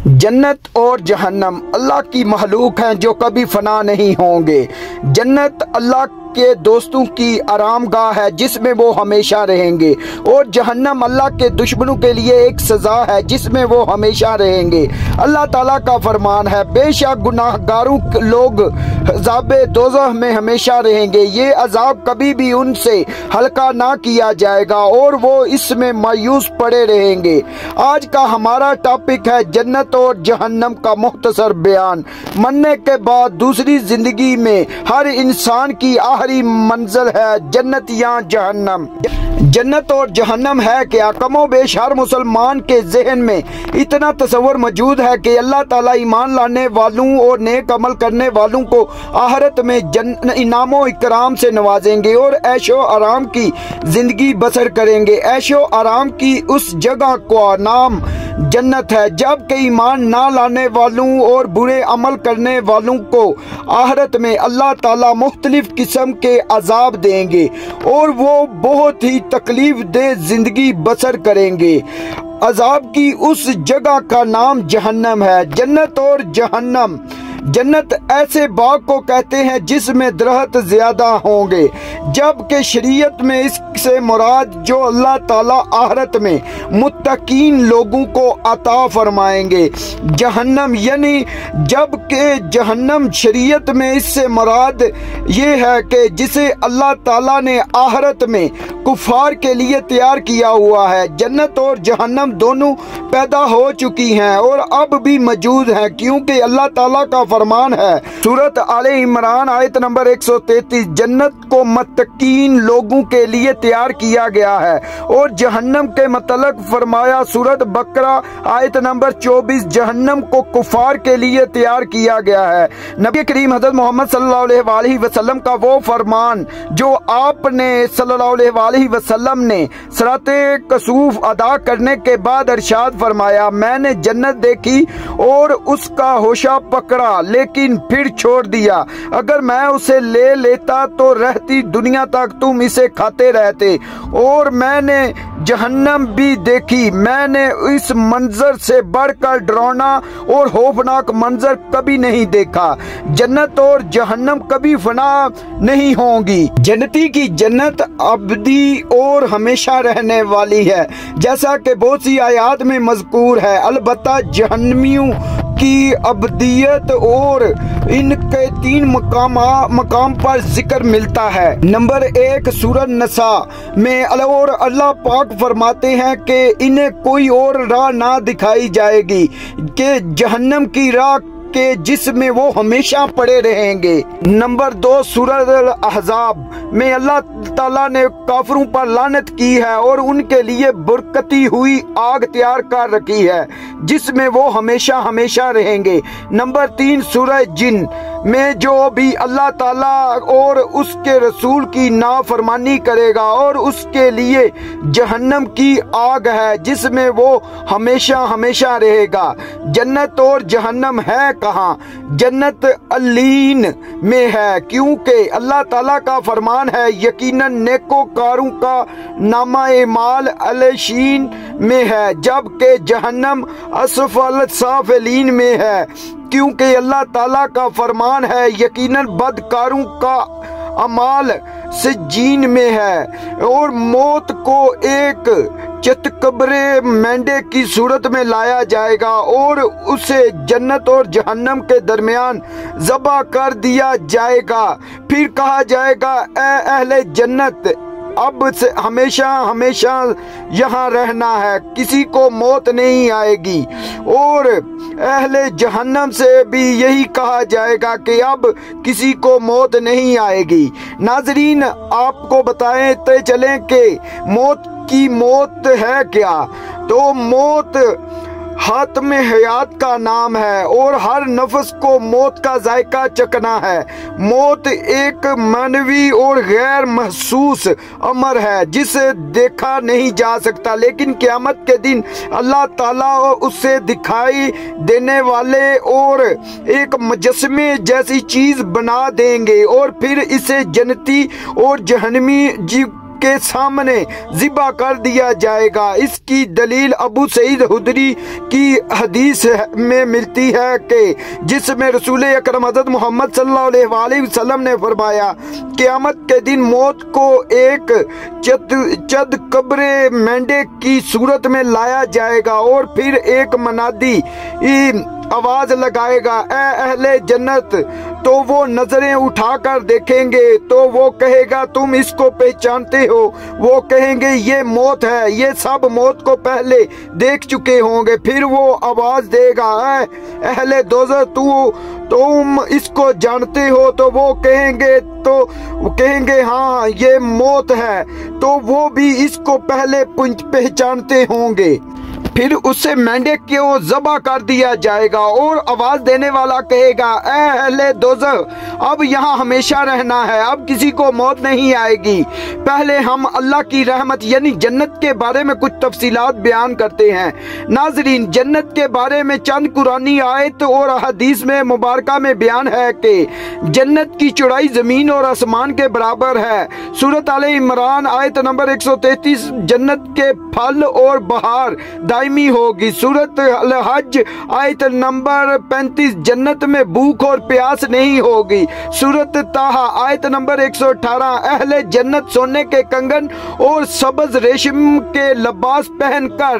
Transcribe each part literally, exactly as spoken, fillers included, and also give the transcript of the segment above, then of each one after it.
جنت اور جہنم اللہ کی مخلوق ہیں جو کبھی فنا نہیں ہوں گے۔ جنت اللہ کے دوستوں کی آرام گاہ ہے جس میں وہ ہمیشہ رہیں گے، اور جہنم اللہ کے دشمنوں کے لیے ایک سزا ہے جس میں وہ ہمیشہ رہیں گے۔ اللہ تعالیٰ کا فرمان ہے، بے شک گناہ گاروں لوگ عذاب دوزخ میں ہمیشہ رہیں گے، یہ عذاب کبھی بھی ان سے ہلکا نہ کیا جائے گا اور وہ اس میں مایوس پڑے رہیں گے۔ آج کا ہمارا ٹاپک ہے جنت اور جہنم کا مختصر بیان۔ مرنے کے بعد دوسری زندگی میں ہر انسان کی آخری منزل ہے جنت یا جہنم۔ جنت اور جہنم ہے کیا؟ کم و بیش ہر مسلمان کے ذہن میں اتنا تصور موجود ہے کہ اللہ تعالیٰ ایمان لانے والوں اور نیک عمل کرنے والوں کو آخرت میں انعام و اکرام سے نوازیں گے اور عیش و آرام کی زندگی بسر کریں گے۔ عیش و آرام کی اس جگہ کا نام جنت ہے، جبکہ ایمان نہ لانے والوں اور برے عمل کرنے والوں کو آخرت میں اللہ تعالیٰ مختلف قسم کے عذاب دیں گے اور وہ بہت ہی تکلیف دہ زندگی بسر کریں گے۔ عذاب کی اس جگہ کا نام جہنم ہے۔ جنت اور جہنم۔ جنت ایسے باغ کو کہتے ہیں جس میں درخت زیادہ ہوں گے، جبکہ شریعت میں اس سے مراد جو اللہ تعالیٰ آخرت میں متقین لوگوں کو عطا فرمائیں گے۔ جہنم یعنی جبکہ جہنم شریعت میں اس سے مراد یہ ہے کہ جسے اللہ تعالیٰ نے آخرت میں کفار کے لیے تیار کیا ہوا ہے۔ جنت اور جہنم دونوں پیدا ہو چکی ہیں اور اب بھی موجود ہیں، کیونکہ اللہ تعالیٰ کا فرمان ہے سورۃ آل عمران آیت نمبر ایک سو تینتیس، جنت کو متقین لوگوں کے لیے تیار کیا گیا ہے، اور جہنم کے متعلق فرمایا سورۃ بقرہ آیت نمبر چوبیس، جہنم کو کفار کے لیے تیار کیا گیا ہے۔ نبی کریم حضرت محمد صلی اللہ علیہ وآلہ وسلم کا وہ فرمان جو آپ نے صلی اللہ علیہ وآلہ وسلم نے صلاۃ کسوف ادا کرنے کے بعد ارشاد فرمایا، میں نے جنت دیکھی اور اس کا ہوشہ پکڑا لیکن پھر چھوڑ دیا، اگر میں اسے لے لیتا تو رہتی دنیا تک تم اسے کھاتے رہتے، اور میں نے جہنم بھی دیکھی، میں نے اس منظر سے بڑھ کر ڈراؤنا اور خوفناک منظر کبھی نہیں دیکھا۔ جنت اور جہنم کبھی فنا نہیں ہوں گی۔ جنتی کی جنت ابدی اور ہمیشہ رہنے والی ہے، جیسا کہ بہت سی آیات میں مذکور ہے۔ البتہ جہنمیوں کی ابدیت اور ان کے تین مقام مقام پر ذکر ملتا ہے۔ نمبر ایک سورۃ نساء میں اور اللہ پاک فرماتے ہیں کہ انہیں کوئی اور راہ نہ دکھائی جائے گی کہ جہنم کی راہ کہ جس میں وہ ہمیشہ پڑے رہیں گے۔ نمبر دو سورۃ الاحزاب میں اللہ تعالیٰ نے کافروں پر لعنت کی ہے اور ان کے لیے برکتی ہوئی آگ تیار کر رکھی ہے جس میں وہ ہمیشہ ہمیشہ رہیں گے۔ نمبر تین سورہ جن میں جو بھی اللہ تعالیٰ اور اس کے رسول کی نافرمانی کرے گا اور اس کے لیے جہنم کی آگ ہے جس میں وہ ہمیشہ ہمیشہ رہے گا۔ جنت اور جہنم ہے کہاں؟ جنت علین میں ہے، کیونکہ اللہ تعالیٰ کا فرمان ہے، یقیناً نیکوکاروں کا نامہ اعمال علیشین میں ہے، جبکہ جہنم اسفل سافلین میں ہے، کیونکہ اللہ تعالیٰ کا فرمان ہے، یقیناً بدکاروں کا اعمال سجین میں ہے، اور موت کو ایک چتکبرے مینڈے کی صورت میں لایا جائے گا اور اسے جنت اور جہنم کے درمیان ذبح کر دیا جائے گا۔ پھر کہا جائے گا، اے اہل جنت، اب سے ہمیشہ ہمیشہ یہاں رہنا ہے، کسی کو موت نہیں آئے گی، اور اہل جہنم سے بھی یہی کہا جائے گا کہ اب کسی کو موت نہیں آئے گی۔ ناظرین، آپ کو بتائیں چلیں کہ موت کی موت ہے کیا؟ تو موت حاتم حیات کا نام ہے اور ہر نفس کو موت کا ذائقہ چکھنا ہے۔ موت ایک معنوی اور غیر محسوس امر ہے جسے دیکھا نہیں جا سکتا، لیکن قیامت کے دن اللہ تعالیٰ اسے دکھائی دینے والے اور ایک مجسمے جیسی چیز بنا دیں گے، اور پھر اسے جنتی اور جہنمی के सामने ज़िबा कर दिया जाएगा। इसकी दलील अबू सईद हुदरी की हदीस में मिलती है कि जिसमें रसूल अकरम हज़रत मोहम्मद सल्लल्लाहु अलैहि वसल्लम ने फरमाया, क़यामत के दिन मौत को एक चद चद कब्रे मेंढे की सूरत में लाया जाएगा और फिर एक मनादी आवाज लगाएगा, ए अहले जन्नत। तो वो नजरें उठाकर देखेंगे तो वो कहेगा, तुम इसको पहचानते हो? वो कहेंगे, ये मौत है, ये सब मौत को पहले देख चुके होंगे। फिर वो आवाज देगा, ए अहले दोज़ख, तू तुम इसको जानते हो? तो वो कहेंगे तो कहेंगे हाँ ये मौत है। तो वो भी इसको पहले पहचानते होंगे। फिर उससे मेंढे को ज़बह कर दिया जाएगा और आवाज देने वाला कहेगा, ए अहले दोज़ख, अब यहाँ हमेशा रहना है, अब किसी को मौत नहीं आएगी। पहले हम अल्लाह की रहमत यानी जन्नत के बारे में कुछ तफसीलात बयान करते हैं। नाजरीन, जन्नत के बारे में चंद कुरानी आयत और हदीस में मुबारका में बयान है कि जन्नत की चौड़ाई जमीन और आसमान के बराबर है। सूरत आले इमरान आयत नंबर एक सौ तैतीस, जन्नत के फल और बहार दायमी होगी। सूरत अल हज आयत नंबर पैंतीस, जन्नत में भूख और प्यास नहीं होगी। सूरत ताहा आयत नंबर एक सौ अठारह, अहले जन्नत सोने के कंगन और सब्ज रेशम के लिबास पहनकर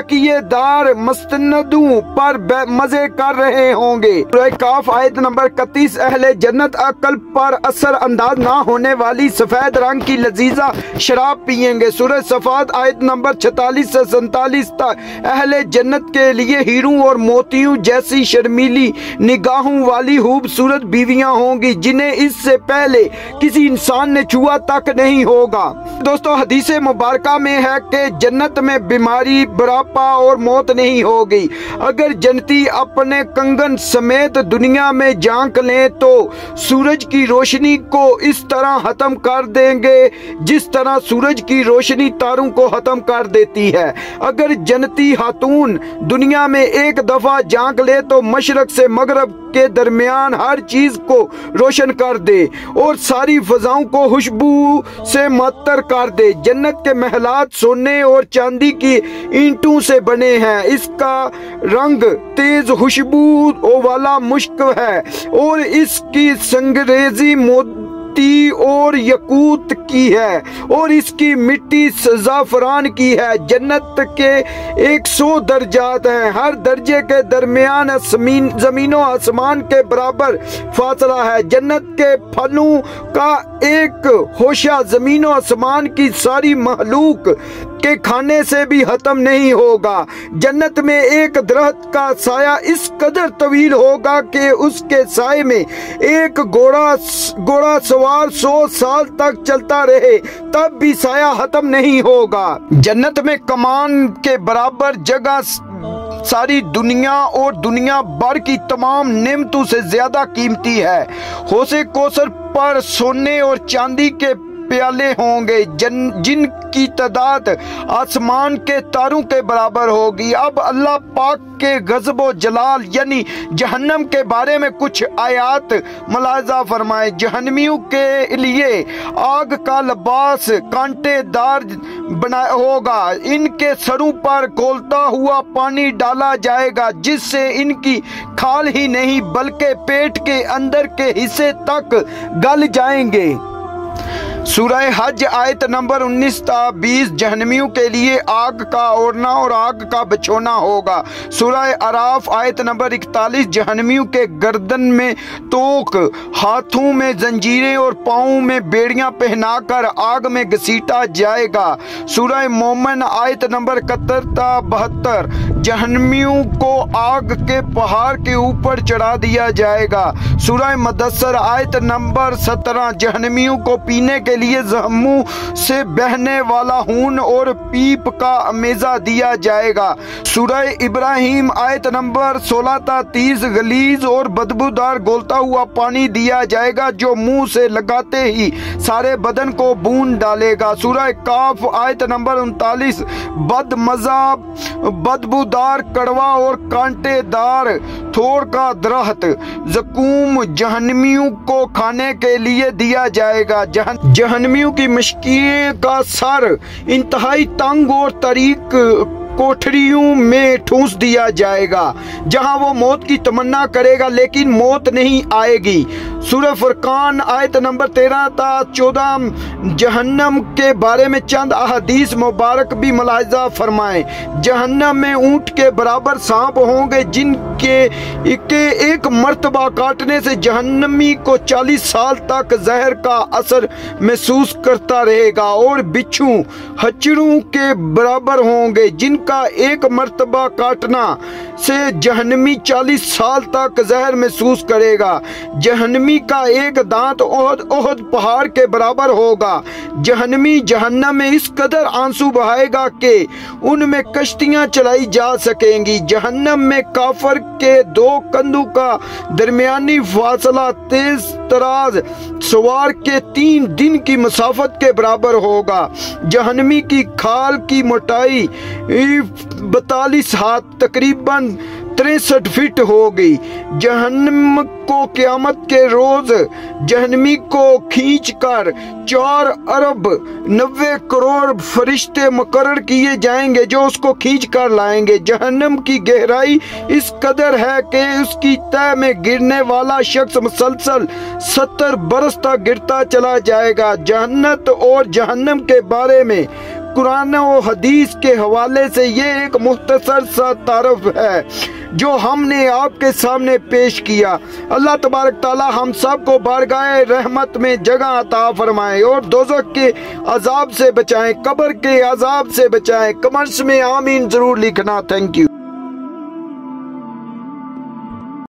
तकिएदार मस्तनदों पर मजे कर रहे होंगे। सूरह काफ आयत नंबर इकतीस, अहले जन्नत अक्ल पर असर अंदाज ना होने वाली सफेद रंग की लजीजा शराब पियेंगे। सूरह सफात आयत नंबर छतालीस से सैतालीस तक, अहले जन्नत के लिए हीरों और मोतियों जैसी शर्मीली निगाहों वाली खूबसूरत बीवियां होंगी जिन्हें इससे पहले किसी इंसान ने छुआ तक नहीं होगा। दोस्तों, हदीस मुबारका में है कि जन्नत में बीमारी, बुढ़ापा और मौत नहीं होगी। अगर जन्नती अपने कंगन समेत दुनिया में झांक लें तो सूरज की रोशनी को इस तरह खत्म कर देंगे जिस तरह सूरज की रोशनी तारों को खत्म कर देती है। अगर जन्नती खातून दुनिया में एक दफा झांक ले तो मशरक से मगरब के दरमियान हर चीज को रोशन कर दे और सारी फजाओं को खुशबू से मअत्तर कर दे। जन्नत के महलात सोने और चांदी की ईंटों से बने हैं। इसका रंग तेज खुशबू वाला मुश्क है और इसकी संगरेजी मोती और यकूत की है और इसकी मिट्टी ज़ाफ़रान की है। जन्नत के एक सौ दर्जात हैं। हर दर्जे के दरमियान ज़मीन और आसमान के बराबर फासला है। जन्नत के फलों का एक होशा ज़मीन और आसमान की सारी महलूक के खाने से भी खत्म नहीं होगा। जन्नत में एक दरख्त का साया इस कदर तवील होगा कि उसके साए में एक घोड़ा घोड़ा सवार सौ साल तक चलता रहे तब भी साया खत्म नहीं होगा। जन्नत में कमान के बराबर जगह सारी दुनिया और दुनिया भर की तमाम नेमतों से ज्यादा कीमती है। हौसे कौसर पर सोने और चांदी के प्याले होंगे जन जिनकी तादाद आसमान के तारों के बराबर होगी। अब अल्लाह पाक के गज़ब जलाल यानी जहन्नम के बारे में कुछ आयात मुलाजा फरमाए। जहन्नमियों के लिए आग का लिबास कांटेदार बना होगा। इनके सरों पर खौलता हुआ पानी डाला जाएगा जिससे इनकी खाल ही नहीं बल्कि पेट के अंदर के हिस्से तक गल जाएंगे। सूरह हज आयत नंबर उन्नीस ता बीस, जहन्नमियों के लिए आग का ओढ़ना और आग का बिछोना होगा। सूरह अराफ आयत नंबर इकतालीस, जहन्नमियों के गर्दन में तोक, हाथों में जंजीरें और पाँव में बेड़ियां पहनाकर आग में घसीटा जाएगा। सूरह मोमिन आयत नंबर इकहत्तर ता बहत्तर, जहन्नमियों को आग के पहाड़ के ऊपर चढ़ा दिया जाएगा। सूरह मुदस्सर आयत नंबर सत्रह, जहन्नमियों को पीने के लिए जहम्मू से बहने वाला खून और पीप का अमेजा दिया जाएगा। सूरह इब्राहिम आयत नंबर सोलह ता तीस, गलीज और बदबूदार गोलता हुआ पानी दिया जाएगा जो मुंह से लगाते ही सारे बदन को बूंद डालेगा। सूरह काफ आयत नंबर उनतालीस, बदमजा बदबूदार खुशबूदार कड़वा और कांटेदार थोड़ का दरख्त ज़कूम जहन्नमियों को खाने के लिए दिया जाएगा। जहन जहन्नमियों की मशकीन का सर इंतहाई तंग और तरीक कोठरियों में ठूंस दिया जाएगा, जहां वो मौत की तमन्ना करेगा लेकिन मौत नहीं आएगी। सूरह फुरकान आयत नंबर तेरह ता चौदह जहन्नम के बारे में चंद अहदीस मुबारक भी मुलाहिजा फरमाएं। जहन्नम में ऊंट के बराबर सांप होंगे जिनके के एक मर्तबा काटने से जहन्नमी को चालीस साल तक जहर का असर महसूस करता रहेगा, और बिच्छू हचड़ों के बराबर होंगे जिनका एक मर्तबा काटना से जहन्नमी चालीस साल तक जहर महसूस करेगा। जहन्नमी का एक दांत ओहद ओहद पहाड़ के बराबर होगा। जहन्नमी जहन्नम में इस कदर आंसू बहाएगा कि उनमें कश्तियां चलाई जा सकेंगी। जहन्नम में काफर के दो कंधों का दरमियानी फासला तेज तराज सवार के तीन दिन की मसाफत के बराबर होगा। जहन्नमी की खाल की मोटाई बतालीस हाथ तकरीबन तिरसठ फीट होगी। जहन्नम को क़यामत के रोज जहन्नमी को खींचकर चार अरब नब्बे करोड़ फरिश्ते मुकर्रर किए जाएंगे जो उसको खींच कर लाएंगे। जहन्नम की गहराई इस कदर है कि उसकी तह में गिरने वाला शख्स मुसलसल सत्तर बरस तक गिरता चला जाएगा। जन्नत और जहन्नम के बारे में कुरान और हदीस के हवाले से ये एक मुख्तसर सा तारफ है जो हमने आपके सामने पेश किया। अल्लाह तबारक ताला हम सब को बारगाह रहमत में जगह अता फरमाए और दोज़ख के अजाब से बचाएं, कब्र के अजाब से बचाएं। कमेंट्स में आमीन जरूर लिखना। Thank you.